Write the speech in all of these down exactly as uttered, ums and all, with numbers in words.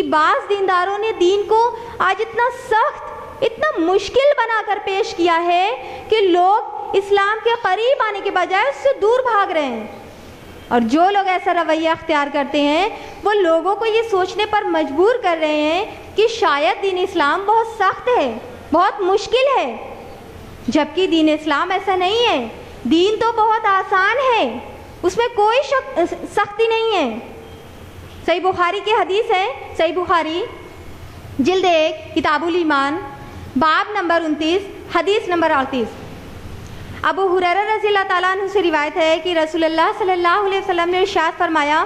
بعض دینداروں نے دین کو آج اتنا سخت، اتنا مشکل بنا کر پیش کیا ہے کہ لوگ اسلام کے قریب آنے کے بجائے اس سے دور بھاگ رہے ہیں۔ اور جو لوگ ایسا رویہ اختیار کرتے ہیں وہ لوگوں کو یہ سوچنے پر مجبور کر رہے ہیں کہ شاید دین اسلام بہت سخت ہے، بہت مشکل ہے، جبکہ دین اسلام ایسا نہیں ہے۔ دین تو بہت آسان ہے، اس میں کوئی شک سختی نہیں ہے۔ صحیح بخاری کی حدیث ہے، صحیح بخاری جلد ایک کتاب الایمان باب نمبر انتیس حدیث نمبر اڑتیس۔ ابو ہریرہ رضی اللہ تعالیٰ عنہ سے روایت ہے کہ رسول اللہ صلی اللہ علیہ وسلم نے ارشاد فرمایا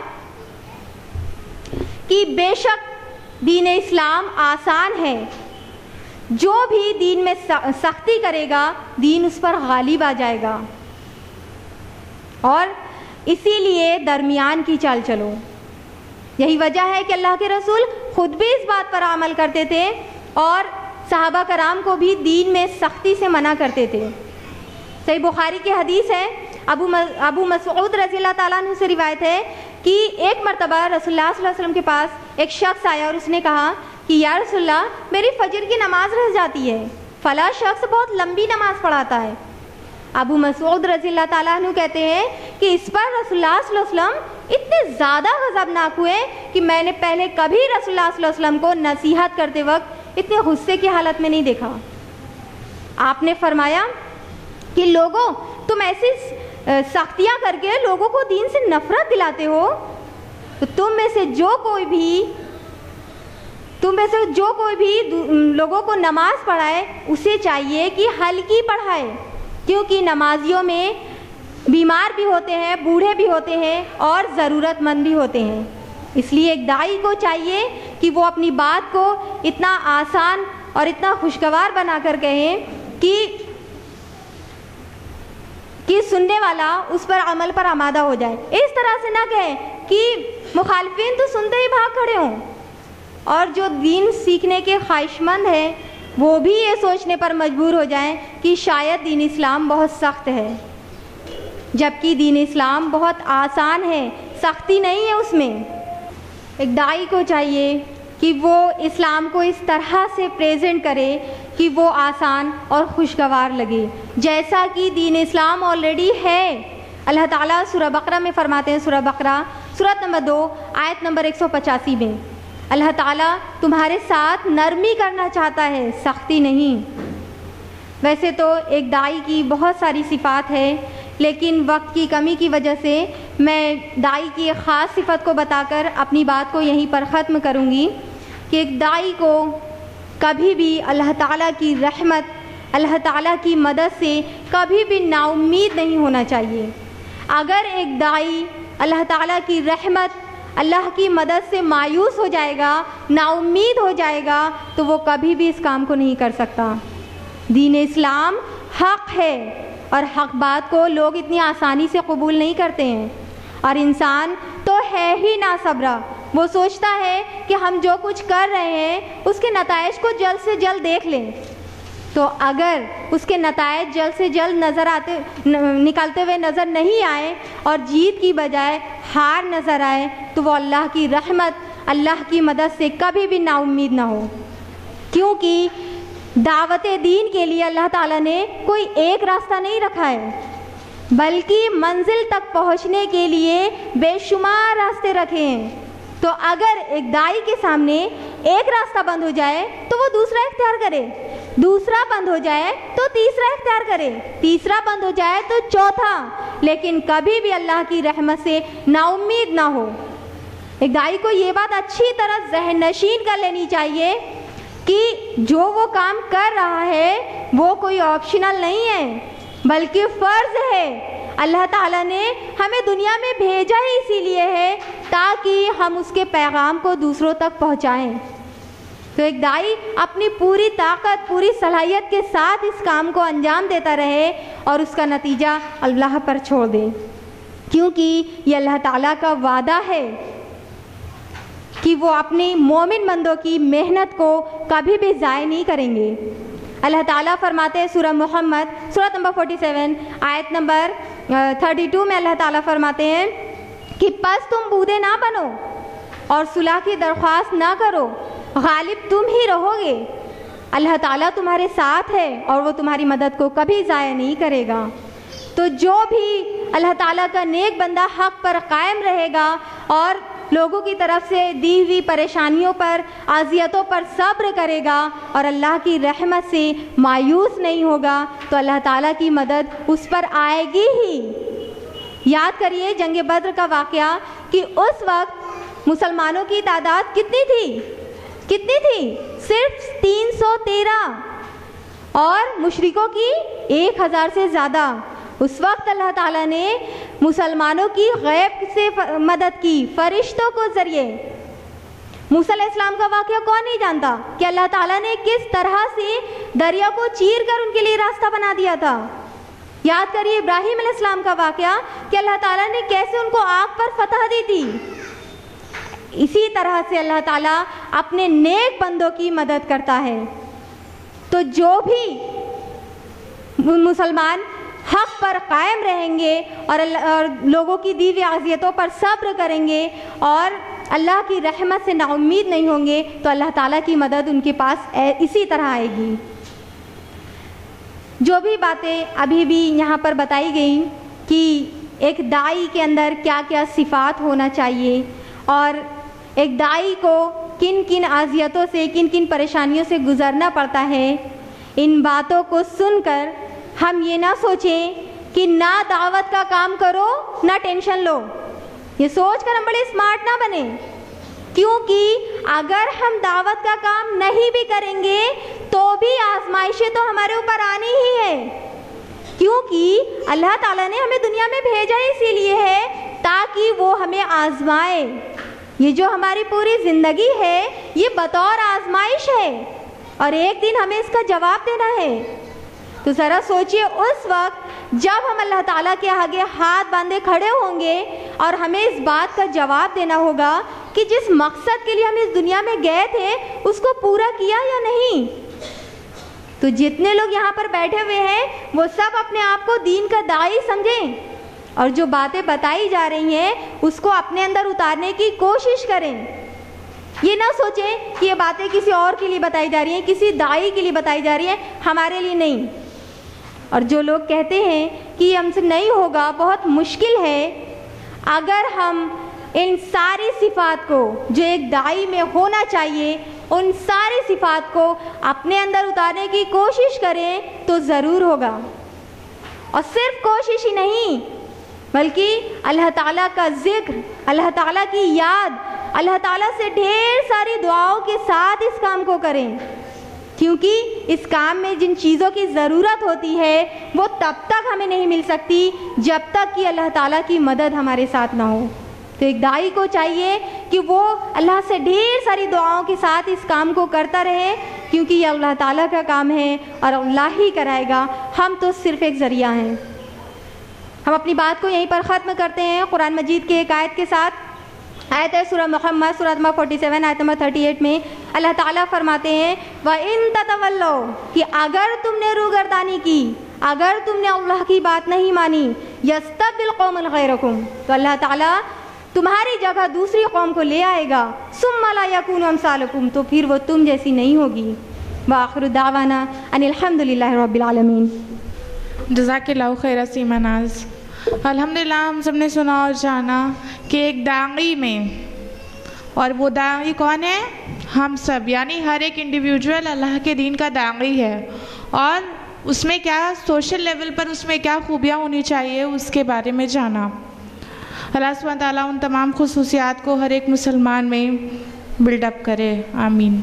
کہ بے شک دین اسلام آسان ہے، جو بھی دین میں سختی کرے گا دین اس پر غالب آ جائے گا، اور اسی لیے درمیان کی چال چلو۔ یہی وجہ ہے کہ اللہ کے رسول خود بھی اس بات پر عمل کرتے تھے اور صحابہ کرام کو بھی دین میں سختی سے منع کرتے تھے۔ صحیح بخاری کی حدیث ہے، ابو ابو مسعود رضی اللہ تعالیٰ عنہ سے روایت ہے کہ ایک مرتبہ رسول اللہ صلی اللہ علیہ وسلم کے پاس ایک شخص آیا اور اس نے کہا کہ یا رسول اللہ میری فجر کی نماز رہ جاتی ہے، فلاں شخص بہت لمبی نماز پڑھاتا ہے۔ ابو مسعود رضی اللہ تعالیٰ عنہ کہتے ہیں کہ اس پر رسول اللہ صلی اللہ علیہ وسلم اتنے زیادہ غضبناک ہوئے کہ میں نے پہلے کبھی رسول اللہ صلی اللہ علیہ وسلم کو نصیحت کرتے وقت اتنے غصے کی حالت میں نہیں دیکھا۔ آپ نے فرمایا کہ لوگوں تم ایسی سختیاں کر کے لوگوں کو دین سے نفرت دلاتے ہو، تو تم میں سے جو کوئی بھی تم میں سے جو کوئی بھی لوگوں کو نماز پڑھائے اسے چاہیے کہ ہلکی پڑھائے، کیونکہ نمازیوں میں بیمار بھی ہوتے ہیں، بوڑھے بھی ہوتے ہیں اور ضرورت مند بھی ہوتے ہیں۔ اس لیے ایک داعی کو چاہیے کہ وہ اپنی بات کو اتنا آسان اور اتنا خوشگوار بنا کر کہیں کہ کہ سننے والا اس پر عمل پر آمادہ ہو جائے۔ اس طرح سے نہ کہیں کہ مخالفین تو سنتے ہی بھاگ کھڑے ہوں، اور جو دین سیکھنے کے خواہش مند ہیں وہ بھی یہ سوچنے پر مجبور ہو جائیں کہ شاید دین اسلام بہت سخت ہے، جبکہ دین اسلام بہت آسان ہے، سختی نہیں ہے اس میں۔ ایک داعی کو چاہیے کہ وہ اسلام کو اس طرح سے پریزنٹ کرے کہ وہ آسان اور خوشگوار لگے، جیسا کہ دین اسلام آلریڈی ہے۔ اللہ تعالیٰ سورہ بقرہ میں فرماتے ہیں، سورہ بقرہ سورۃ نمبر دو آیت نمبر ایک سو پچاسی میں، اللہ تعالیٰ تمہارے ساتھ نرمی کرنا چاہتا ہے، سختی نہیں۔ ویسے تو ایک داعی کی بہت ساری صفات ہے، لیکن وقت کی کمی کی وجہ سے میں داعی کی ایک خاص صفت کو بتا کر اپنی بات کو یہیں پر ختم کروں گی کہ ایک داعی کو کبھی بھی اللہ تعالیٰ کی رحمت، اللہ تعالیٰ کی مدد سے کبھی بھی نا امید نہیں ہونا چاہیے۔ اگر ایک داعی اللہ تعالیٰ کی رحمت، اللہ کی مدد سے مایوس ہو جائے گا، نا امید ہو جائے گا، تو وہ کبھی بھی اس کام کو نہیں کر سکتا۔ دین اسلام حق ہے، اور حق بات کو لوگ اتنی آسانی سے قبول نہیں کرتے ہیں، اور انسان تو ہے ہی ناصبرا۔ وہ سوچتا ہے کہ ہم جو کچھ کر رہے ہیں اس کے نتائج کو جلد سے جلد دیکھ لیں، تو اگر اس کے نتائج جلد سے جلد نظر آتے نکلتے ہوئے نظر نہیں آئے اور جیت کی بجائے ہار نظر آئے، تو وہ اللہ کی رحمت، اللہ کی مدد سے کبھی بھی نا امید نہ ہو، کیونکہ دعوت دین کے لیے اللہ تعالیٰ نے کوئی ایک راستہ نہیں رکھا ہے، بلکہ منزل تک پہنچنے کے لیے بے شمار راستے رکھے ہیں۔ تو اگر ایک داعی کے سامنے ایک راستہ بند ہو جائے تو وہ دوسرا اختیار کرے، دوسرا بند ہو جائے تو تیسرا اختیار کرے، تیسرا بند ہو جائے تو چوتھا، لیکن کبھی بھی اللہ کی رحمت سے نا امید نہ ہو۔ ایک داعی کو یہ بات اچھی طرح ذہن نشین کر لینی چاہیے کہ جو وہ کام کر رہا ہے وہ کوئی آپشنل نہیں ہے، بلکہ فرض ہے۔ اللہ تعالیٰ نے ہمیں دنیا میں بھیجا ہی اسی لیے ہے تاکہ ہم اس کے پیغام کو دوسروں تک پہنچائیں۔ تو ایک داعی اپنی پوری طاقت، پوری صلاحیت کے ساتھ اس کام کو انجام دیتا رہے اور اس کا نتیجہ اللہ پر چھوڑ دے، کیونکہ یہ اللہ تعالیٰ کا وعدہ ہے کہ وہ اپنی مومن بندوں کی محنت کو کبھی بھی ضائع نہیں کریں گے۔ اللہ تعالیٰ فرماتے ہیں سورہ محمد سورۃ نمبر سینتالیس آیت نمبر بتیس میں اللہ تعالیٰ فرماتے ہیں کہ پس تم بودے نہ بنو اور صلح کی درخواست نہ کرو، غالب تم ہی رہو گے۔ اللہ تعالیٰ تمہارے ساتھ ہے اور وہ تمہاری مدد کو کبھی ضائع نہیں کرے گا۔ تو جو بھی اللہ تعالیٰ کا نیک بندہ حق پر قائم رہے گا اور لوگوں کی طرف سے دی ہوئی پریشانیوں پر، اذیتوں پر صبر کرے گا اور اللہ کی رحمت سے مایوس نہیں ہوگا، تو اللہ تعالیٰ کی مدد اس پر آئے گی ہی۔ یاد کریے جنگ بدر کا واقعہ کہ اس وقت مسلمانوں کی تعداد کتنی تھی؟ کتنی تھی؟ صرف تین سو تیرہ، اور مشرکوں کی ایک ہزار سے زیادہ۔ اس وقت اللہ تعالیٰ نے مسلمانوں کی غیب سے مدد کی، فرشتوں کو ذریعے۔ موسیٰ علیہ السلام کا واقعہ کون نہیں جانتا کہ اللہ تعالیٰ نے کس طرح سے دریا کو چیر کر ان کے لیے راستہ بنا دیا تھا۔ یاد کریے ابراہیم علیہ السلام کا واقعہ کہ اللہ تعالیٰ نے کیسے ان کو آگ پر فتح دی تھی۔ اسی طرح سے اللہ تعالیٰ اپنے نیک بندوں کی مدد کرتا ہے۔ تو جو بھی مسلمان حق پر قائم رہیں گے اور اور لوگوں کی دی ہوئی اذیتوں پر صبر کریں گے اور اللہ کی رحمت سے نا امید نہیں ہوں گے، تو اللہ تعالیٰ کی مدد ان کے پاس اسی طرح آئے گی۔ جو بھی باتیں ابھی بھی یہاں پر بتائی گئیں کہ ایک داعی کے اندر کیا کیا صفات ہونا چاہیے اور ایک داعی کو کن کن اذیتوں سے، کن کن پریشانیوں سے گزرنا پڑتا ہے، ان باتوں کو سن کر ہم یہ نہ سوچیں کہ نہ دعوت کا کام کرو نہ ٹینشن لو۔ یہ سوچ کر ہم بڑے اسمارٹ نہ بنیں، کیونکہ اگر ہم دعوت کا کام نہیں بھی کریں گے تو بھی آزمائشیں تو ہمارے اوپر آنی ہی ہے، کیونکہ اللہ تعالیٰ نے ہمیں دنیا میں بھیجا اسی لیے ہے تاکہ وہ ہمیں آزمائے۔ یہ جو ہماری پوری زندگی ہے یہ بطور آزمائش ہے اور ایک دن ہمیں اس کا جواب دینا ہے۔ تو ذرا سوچئے اس وقت جب ہم اللہ تعالیٰ کے آگے ہاتھ باندھے کھڑے ہوں گے اور ہمیں اس بات کا جواب دینا ہوگا کہ جس مقصد کے لیے ہم اس دنیا میں گئے تھے اس کو پورا کیا یا نہیں۔ تو جتنے لوگ یہاں پر بیٹھے ہوئے ہیں وہ سب اپنے آپ کو دین کا داعی سمجھیں اور جو باتیں بتائی جا رہی ہیں اس کو اپنے اندر اتارنے کی کوشش کریں۔ یہ نہ سوچیں کہ یہ باتیں کسی اور کے لیے بتائی جا رہی ہیں، کسی داعی کے لیے بتائی جا رہی ہیں، ہمارے لیے نہیں۔ اور جو لوگ کہتے ہیں کہ یہ ہم سے نہیں ہوگا، بہت مشکل ہے، اگر ہم ان ساری صفات کو جو ایک داعی میں ہونا چاہیے ان ساری صفات کو اپنے اندر اتارنے کی کوشش کریں تو ضرور ہوگا۔ اور صرف کوشش ہی نہیں بلکہ اللہ تعالیٰ کا ذکر، اللہ تعالیٰ کی یاد، اللہ تعالیٰ سے ڈھیر ساری دعاؤں کے ساتھ اس کام کو کریں، کیونکہ اس کام میں جن چیزوں کی ضرورت ہوتی ہے وہ تب تک ہمیں نہیں مل سکتی جب تک کہ اللہ تعالیٰ کی مدد ہمارے ساتھ نہ ہو۔ تو ایک داعی کو چاہیے کہ وہ اللہ سے ڈھیر ساری دعاؤں کے ساتھ اس کام کو کرتا رہے، کیونکہ یہ اللہ تعالیٰ کا کام ہے اور اللہ ہی کرائے گا، ہم تو صرف ایک ذریعہ ہیں۔ ہم اپنی بات کو یہیں پر ختم کرتے ہیں قرآن مجید کے ایک آیت کے ساتھ۔ آیت ہے سورہ محمد، سورہ نمبر سینتالیس، آیت نمبر اڑتیس میں اللہ تعالیٰ فرماتے ہیں وَإِن تَتَوَلَّوْا، کہ اگر تم نے روگردانی کی، اگر تم نے اللہ کی بات نہیں مانی، يَسْتَبْدِلْ قَوْمًا غَيْرَكُمْ، تو اللہ تعالیٰ تمہاری جگہ دوسری قوم کو لے آئے گا، ثُمَّ لَا يَكُونُوا أَمْثَالَكُمْ، تو پھر وہ تم جیسی نہیں ہوگی۔ وآخر دعوانا ان الحمد للہ رب العالمین۔ جزاک اللہ خیر سیما ناز۔ الحمدللہ ہم سب نے سنا اور جانا کہ ایک داعی میں، اور وہ داعی کون ہے؟ ہم سب، یعنی ہر ایک انڈیویجول اللہ کے دین کا داعی ہے، اور اس میں کیا سوشل لیول پر اس میں کیا خوبیاں ہونی چاہیے اس کے بارے میں جانا۔ اللہ سبحانہ تعالیٰ ان تمام خصوصیات کو ہر ایک مسلمان میں بلڈ اپ کرے، آمین۔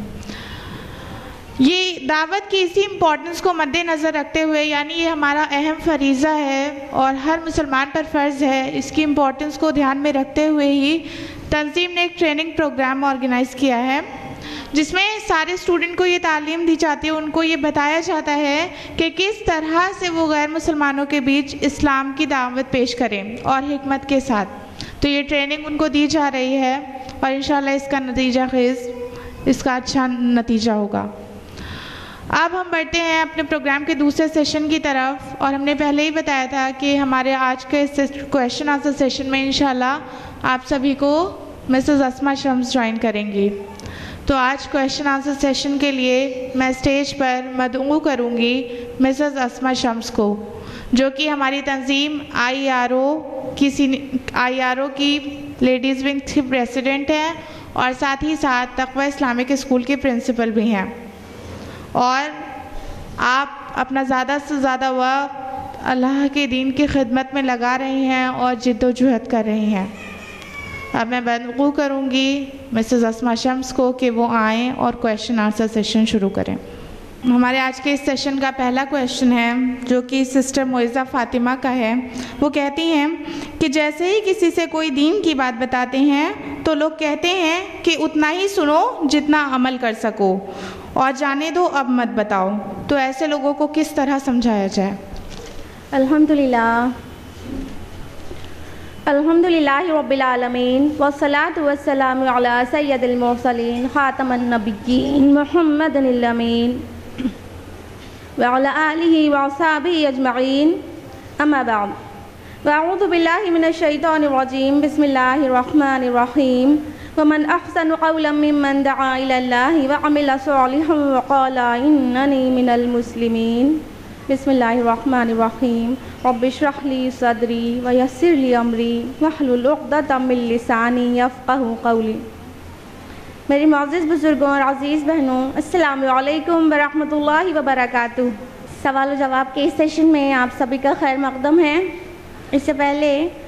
یہ دعوت کی اسی امپورٹنس کو مد نظر رکھتے ہوئے، یعنی یہ ہمارا اہم فریضہ ہے اور ہر مسلمان پر فرض ہے، اس کی امپورٹنس کو دھیان میں رکھتے ہوئے ہی تنظیم نے ایک ٹریننگ پروگرام آرگنائز کیا ہے، جس میں سارے اسٹوڈنٹ کو یہ تعلیم دی جاتی ہے، ان کو یہ بتایا جاتا ہے کہ کس طرح سے وہ غیر مسلمانوں کے بیچ اسلام کی دعوت پیش کریں اور حکمت کے ساتھ۔ تو یہ ٹریننگ ان کو دی جا رہی ہے اور انشاءاللہ اس کا نتیجہ خیز، اس کا اچھا نتیجہ ہوگا۔ اب ہم بڑھتے ہیں اپنے پروگرام کے دوسرے سیشن کی طرف، اور ہم نے پہلے ہی بتایا تھا کہ ہمارے آج کے کویشچن آنسر سیشن میں انشاءاللہ آپ سبھی کو مسز اسما شمس جوائن کریں گی. تو آج کویشچن آنسر سیشن کے لیے میں اسٹیج پر مدعو کروں گی مسز اسما شمس کو، جو کہ ہماری تنظیم آئی آر او کی آئی آر او کی لیڈیز ونگ کی پریزیڈنٹ ہیں اور ساتھ ہی ساتھ تقوی اسلامک اسکول کی پرنسپل بھی ہیں، اور آپ اپنا زیادہ سے زیادہ وقت اللہ کے دین کی خدمت میں لگا رہی ہیں اور جد و جہد کر رہی ہیں. اب میں مدعو کروں گی مسز اسما شمس کو کہ وہ آئیں اور کویشچن آنسر سیشن شروع کریں. ہمارے آج کے اس سیشن کا پہلا کویشچن ہے جو کہ سسٹر معزہ فاطمہ کا ہے. وہ کہتی ہیں کہ جیسے ہی کسی سے کوئی دین کی بات بتاتے ہیں تو لوگ کہتے ہیں کہ اتنا ہی سنو جتنا عمل کر سکو، اور جانے دو اب مت بتاؤ. تو ایسے لوگوں کو کس طرح سمجھایا جائے؟ الحمدللہ الحمدللہ رب العالمین والصلاة والسلام علی سید المرسلین خاتم النبیین محمد الامین وعلی آلہ وصحبہ اجمعین، اما بعد، واعوذ باللہ من الشیطان الرجیم، بسم اللہ الرحمن الرحیم. ومن احسن قولا ممن دعا الی اللہ وعمل صالحا وقال اننی من المسلمین. بسم اللہ الرحمن الرحیم. رب اشرح لی صدری ویسر لی امری واحلل عقدۃ من لسانی یفقہوا قولی. میری معزز بزرگوں اور عزیز بہنوں، السلام علیکم ورحمۃ اللہ وبرکاتہ. سوال و جواب کے اس سیشن میں آپ سبھی کا خیر مقدم ہے. اس سے پہلے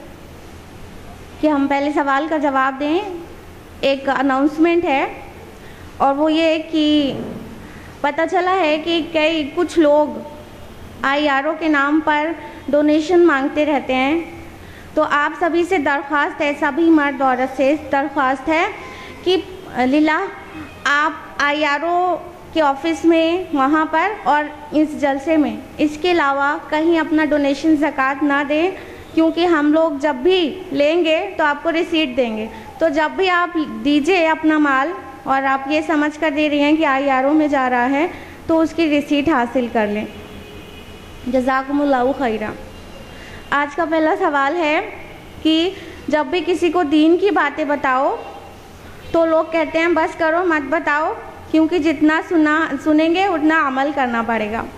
کہ ہم پہلے سوال کا جواب دیں، ایک اناؤنسمنٹ ہے، اور وہ یہ کہ پتہ چلا ہے کہ کئی کچھ لوگ آئی آر او کے نام پر ڈونیشن مانگتے رہتے ہیں. تو آپ سبھی سے درخواست ہے، سبھی مرد عورت سے درخواست ہے کہ للہ آپ آئی آر او کے آفس میں وہاں پر اور اس جلسے میں اس کے علاوہ کہیں اپنا ڈونیشن زکوٰۃ نہ دیں، کیونکہ ہم لوگ جب بھی لیں گے تو آپ کو ریسیٹ دیں گے. تو جب بھی آپ دیجئے اپنا مال اور آپ یہ سمجھ کر دے رہی ہیں کہ آئی آر او میں جا رہا ہے تو اس کی ریسیٹ حاصل کر لیں. جزاکم اللہ خیرا. آج کا پہلا سوال ہے کہ جب بھی کسی کو دین کی باتیں بتاؤ تو لوگ کہتے ہیں بس کرو مت بتاؤ، کیونکہ جتنا سنا سنیں گے اتنا عمل کرنا پڑے گا.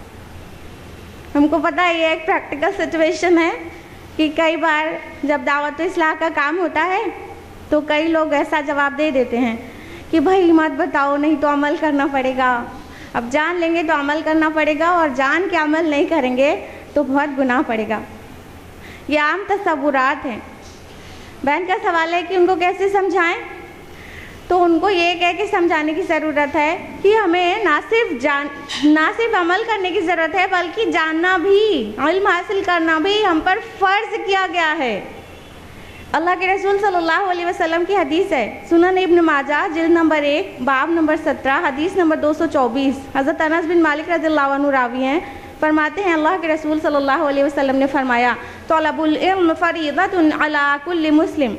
ہم کو پتہ ہے یہ ایک پریکٹیکل سچویشن ہے کہ کئی بار جب دعوت و اصلاح کا کام ہوتا ہے تو کئی لوگ ایسا جواب دے دیتے ہیں کہ بھائی مت بتاؤ نہیں تو عمل کرنا پڑے گا. اب جان لیں گے تو عمل کرنا پڑے گا، اور جان کے عمل نہیں کریں گے تو بہت گناہ پڑے گا. یہ عام تصورات ہیں. بہن کا سوال ہے کہ ان کو کیسے سمجھائیں؟ تو ان کو یہ کہہ کے سمجھانے کی ضرورت ہے کہ ہمیں نہ صرف جان نہ صرف عمل کرنے کی ضرورت ہے بلکہ جاننا بھی، علم حاصل کرنا بھی ہم پر فرض کیا گیا ہے. اللہ کے رسول صلی اللہ علیہ وسلم کی حدیث ہے، سنن ابن ماجہ جلد نمبر ایک باب نمبر سترہ حدیث نمبر دو سو چوبیس. حضرت انس بن مالک رضی اللہ عنہ راوی ہیں، فرماتے ہیں اللہ کے رسول صلی اللہ علیہ وسلم نے فرمایا طلب العلم فریضۃ علی کل مسلم.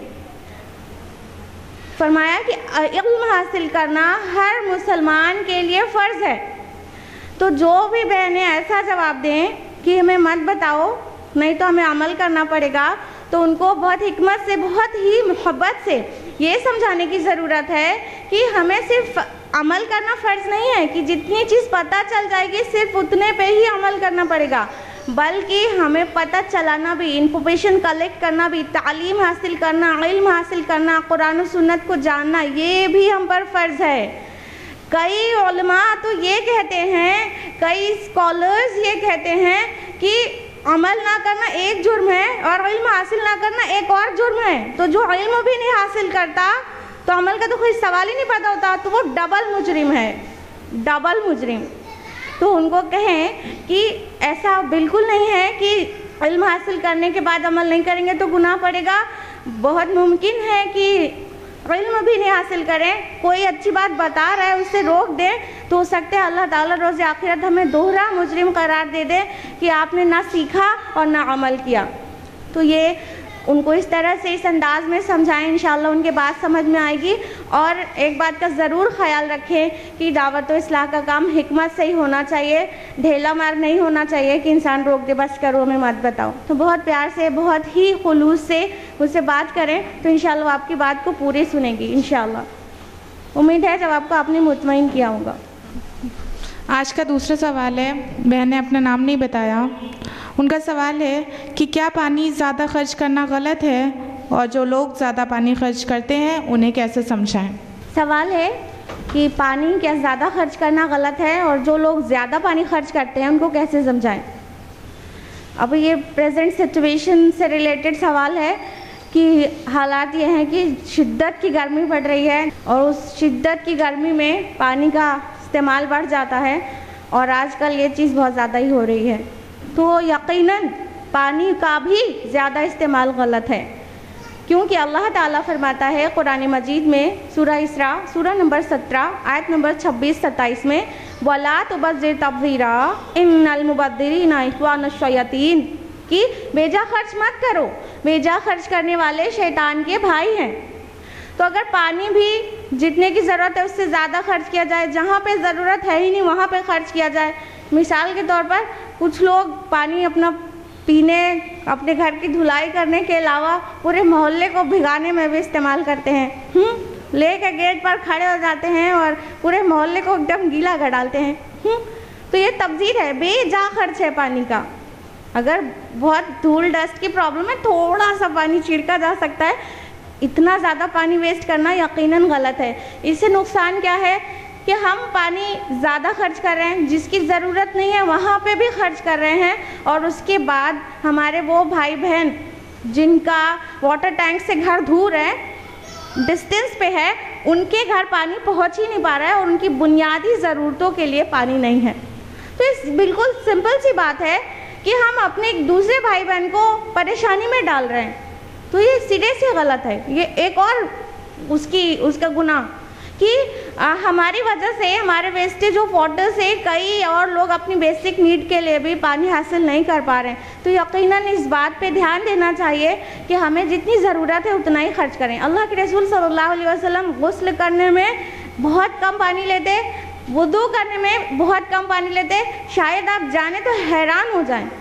فرمایا کہ علم حاصل کرنا ہر مسلمان کے لیے فرض ہے. تو جو بھی بہنیں ایسا جواب دیں کہ ہمیں مت بتاؤ نہیں تو ہمیں عمل کرنا پڑے گا، تو ان کو بہت حکمت سے، بہت ہی محبت سے یہ سمجھانے کی ضرورت ہے کہ ہمیں صرف عمل کرنا فرض نہیں ہے کہ جتنی چیز پتہ چل جائے گی صرف اتنے پہ ہی عمل کرنا پڑے گا، بلکہ ہمیں پتہ چلانا بھی، انفارمیشن کلیکٹ کرنا بھی، تعلیم حاصل کرنا، علم حاصل کرنا، قرآن و سنت کو جاننا، یہ بھی ہم پر فرض ہے. کئی علماء تو یہ کہتے ہیں، کئی اسکالرز یہ کہتے ہیں کہ عمل نہ کرنا ایک جرم ہے اور علم حاصل نہ کرنا ایک اور جرم ہے. تو جو علم بھی نہیں حاصل کرتا تو عمل کا تو کوئی سوال ہی نہیں پتا ہوتا، تو وہ ڈبل مجرم ہے، ڈبل مجرم. تو ان کو کہیں کہ ایسا بالکل نہیں ہے کہ علم حاصل کرنے کے بعد عمل نہیں کریں گے تو گناہ پڑے گا. بہت ممکن ہے کہ علم بھی نہیں حاصل کریں، کوئی اچھی بات بتا رہا ہے اس سے روک دیں تو ہو سکتا ہے اللہ تعالیٰ روز آخرت ہمیں دوہرا مجرم قرار دے دے کہ آپ نے نہ سیکھا اور نہ عمل کیا. تو یہ ان کو اس طرح سے اس انداز میں سمجھائیں، انشاءاللہ ان کے بات سمجھ میں آئے گی. اور ایک بات کا ضرور خیال رکھیں کہ دعوت و اصلاح کا کام حکمت سے ہی ہونا چاہیے، ڈھیلا مار نہیں ہونا چاہیے کہ انسان روک دے بس کرو ہمیں مت بتاؤ. تو بہت پیار سے بہت ہی خلوص سے مجھ سے بات کریں تو انشاءاللہ وہ آپ کی بات کو پوری سنیں گی انشاءاللہ. امید ہے جب آپ کو آپ نے مطمئن کیا ہوگا. آج کا دوسرا سوال ہے، بہن نے اپنا نام نہیں بتایا. ان کا سوال ہے کہ کیا پانی زیادہ خرچ کرنا غلط ہے، اور جو لوگ زیادہ پانی خرچ کرتے ہیں انہیں کیسے سمجھائیں؟ سوال ہے کہ پانی کیا زیادہ خرچ کرنا غلط ہے، اور جو لوگ زیادہ پانی خرچ کرتے ہیں ان کو کیسے سمجھائیں. اب یہ پریزنٹ سچویشن سے ریلیٹڈ سوال ہے کہ حالات یہ ہیں کہ شدت کی گرمی پڑ رہی ہے، اور اس شدت کی گرمی میں پانی کا استعمال بڑھ جاتا ہے، اور آج کل یہ چیز بہت زیادہ ہی ہو رہی ہے. تو یقیناً پانی کا بھی زیادہ استعمال غلط ہے، کیونکہ اللہ تعالیٰ فرماتا ہے قرآن مجید میں سورہ اسراء سورہ نمبر سترہ آیت نمبر چھبیس ستائیس میں وَلَا تُبَذِّرْ تَبْذِيرًا إِنَّ الْمُبَذِّرِينَ إِخْوَانُ الشَّيَاطِينَ کہ بیجا خرچ مت کرو، بیجا خرچ کرنے والے شیطان کے بھائی ہیں. تو اگر پانی بھی جتنے کی ضرورت ہے اس سے زیادہ خرچ کیا جائے، جہاں پہ ضرورت ہے ہی نہیں وہاں پہ خرچ کیا جائے. مثال کے طور پر کچھ لوگ پانی اپنا پینے، اپنے گھر کی دھلائی کرنے کے علاوہ پورے محلے کو بھگانے میں بھی استعمال کرتے ہیں. ہم لے کے گیٹ پر کھڑے ہو جاتے ہیں اور پورے محلے کو ایک دم گیلا کر ڈالتے ہیں. تو یہ تبذیر ہے، بے جا خرچ ہے پانی کا. اگر بہت دھول ڈسٹ کی پرابلم ہے تھوڑا سا پانی چھڑکا جا سکتا ہے، اتنا زیادہ پانی ویسٹ کرنا یقیناً غلط ہے. اس سے نقصان کیا ہے کہ ہم پانی زیادہ خرچ کر رہے ہیں، جس کی ضرورت نہیں ہے وہاں پہ بھی خرچ کر رہے ہیں، اور اس کے بعد ہمارے وہ بھائی بہن جن کا واٹر ٹینک سے گھر دور ہے، ڈسٹینس پہ ہے، ان کے گھر پانی پہنچ ہی نہیں پا رہا ہے، اور ان کی بنیادی ضرورتوں کے لیے پانی نہیں ہے. تو اس بالکل سمپل سی بات ہے کہ ہم اپنے ایک دوسرے بھائی بہن کو پریشانی میں ڈال رہے ہیں. تو یہ سرے سے غلط ہے. یہ ایک اور اس کی اس کا گناہ کہ ہماری وجہ سے، ہمارے ویسٹیج آف واٹر سے کئی اور لوگ اپنی بیسک نیڈ کے لیے بھی پانی حاصل نہیں کر پا رہے ہیں. تو یقیناً اس بات پہ دھیان دینا چاہیے کہ ہمیں جتنی ضرورت ہے اتنا ہی خرچ کریں. اللہ کے رسول صلی اللہ علیہ وسلم غسل کرنے میں بہت کم پانی لیتے، وضو کرنے میں بہت کم پانی لیتے. شاید آپ جانیں تو حیران ہو جائیں،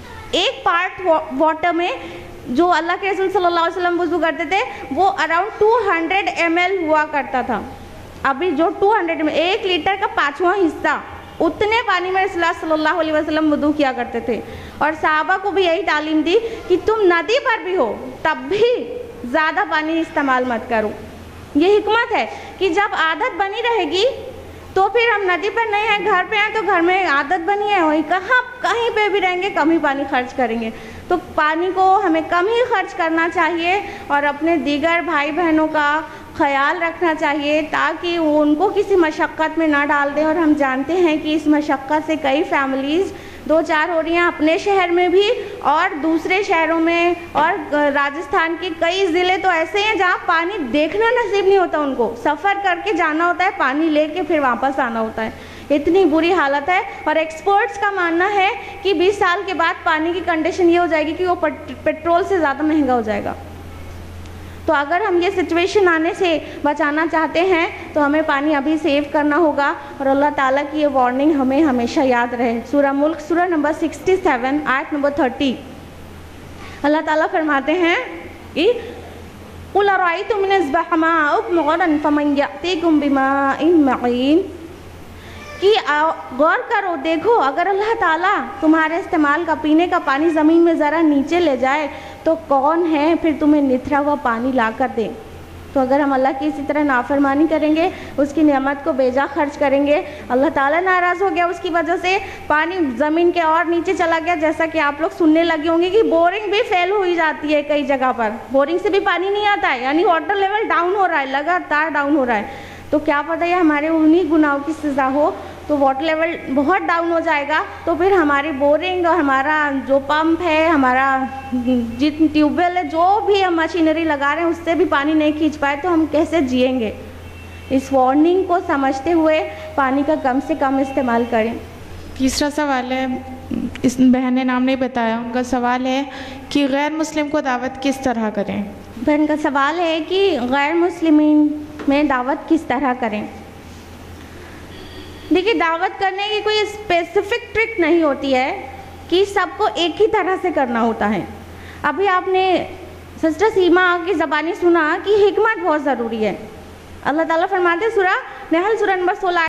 ایک پارٹ واٹر میں جو اللہ کے رسول صلی اللہ علیہ وسلم وضو کرتے تھے وہ اراؤنڈ ٹو ہنڈریڈ ایم ایل ہوا کرتا تھا. ابھی جو ٹو ہنڈریڈ میں ایک لیٹر کا پانچواں حصہ، اتنے پانی میں رسول اللہ صلی اللہ علیہ وسلم وضو کیا کرتے تھے. اور صحابہ کو بھی یہی تعلیم دی کہ تم ندی پر بھی ہو تب بھی زیادہ پانی استعمال مت کرو. یہ حکمت ہے کہ جب عادت بنی رہے گی تو پھر ہم ندی پر نہیں ہیں، گھر پہ ہیں تو گھر میں عادت بنی ہے، وہیں کہاں کہیں پہ بھی رہیں گے کم ہی پانی خرچ کریں گے. تو پانی کو ہمیں کم ہی خرچ کرنا چاہیے، اور اپنے دیگر بھائی بہنوں کا خیال رکھنا چاہیے تاکہ وہ ان کو کسی مشقت میں نہ ڈال دیں. اور ہم جانتے ہیں کہ اس مشقت سے کئی فیملیز دو چار ہو رہی ہیں اپنے شہر میں بھی اور دوسرے شہروں میں، اور راجستھان کے کئی ضلع تو ایسے ہیں جہاں پانی دیکھنا نصیب نہیں ہوتا، ان کو سفر کر کے جانا ہوتا ہے، پانی لے کے پھر واپس آنا ہوتا ہے. اتنی بری حالت ہے. اور ایکسپرٹس کا ماننا ہے کہ بیس سال کے بعد پانی کی کنڈیشن یہ ہو جائے گی کہ وہ پیٹرول سے زیادہ مہنگا ہو جائے گا. تو اگر ہم یہ سچویشن آنے سے بچانا چاہتے ہیں تو ہمیں پانی ابھی سیو کرنا ہوگا، اور اللہ تعالیٰ کی یہ وارننگ ہمیں ہمیشہ یاد رہے. سورہ ملک سورہ نمبر سکسٹی سیون آیت نمبر تھرٹی اللہ تعالیٰ فرماتے ہیں کہ قُلْ أَرَأَيْتُمْ إِنْ أَصْبَحَ مَاؤُكُمْ غَورًا فَمَنْ يَأْتِيكُمْ بِمَاءٍ مَعِينٍ کہ غور کرو، دیکھو اگر اللہ تعالیٰ تمہارے استعمال کا پینے کا پانی زمین میں ذرا نیچے لے جائے تو کون ہے پھر تمہیں نتھرا ہوا پانی لا کر دے. تو اگر ہم اللہ کی اسی طرح نافرمانی کریں گے، اس کی نعمت کو بیجا خرچ کریں گے، اللہ تعالیٰ ناراض ہو گیا، اس کی وجہ سے پانی زمین کے اور نیچے چلا گیا. جیسا کہ آپ لوگ سننے لگے ہوں گے کہ بورنگ بھی فیل ہوئی جاتی ہے کئی جگہ پر، بورنگ سے بھی پانی نہیں آتا ہے، یعنی واٹر لیول ڈاؤن ہو رہا ہے، لگاتار ڈاؤن ہو رہا ہے. تو کیا پتہ یہ ہمارے انہی گناہوں کی سزا ہو. تو واٹر لیول بہت ڈاؤن ہو جائے گا تو پھر ہماری بورنگ اور ہمارا جو پمپ ہے، ہمارا جتنی ٹیوب ویل ہے، جو بھی ہم مشینری لگا رہے ہیں اس سے بھی پانی نہیں کھینچ پائے تو ہم کیسے جئیں گے. اس وارننگ کو سمجھتے ہوئے پانی کا کم سے کم استعمال کریں. تیسرا سوال ہے، اس بہن نے نام نہیں بتایا، ان کا سوال ہے کہ غیر مسلم کو دعوت کس طرح کریں؟ بہن کا سوال ہے کہ غیر مسلمین میں دعوت کس طرح کریں؟ دیکھیے، دعوت کرنے کی کوئی اسپیسیفک ٹرک نہیں ہوتی ہے کہ سب کو ایک ہی طرح سے کرنا ہوتا ہے۔ ابھی آپ نے سسٹر سیما کی زبانی سنا کہ حکمت بہت ضروری ہے۔ اللہ تعالیٰ فرماتے ہیں سورہ نحل سورہ نمبر سولہ